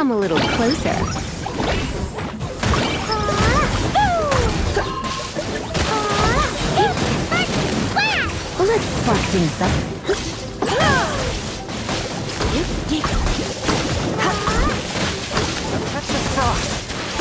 Come a little closer. Let's spark things up. That's the sauce.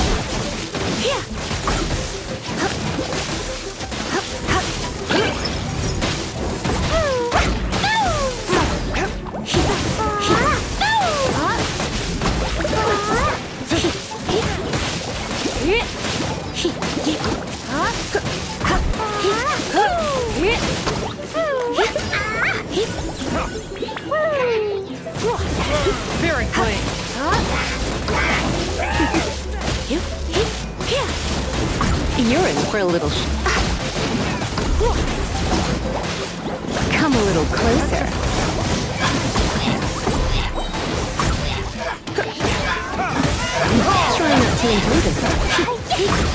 Very clean. You're in for a little Come a little closer. Try not to enjoy this.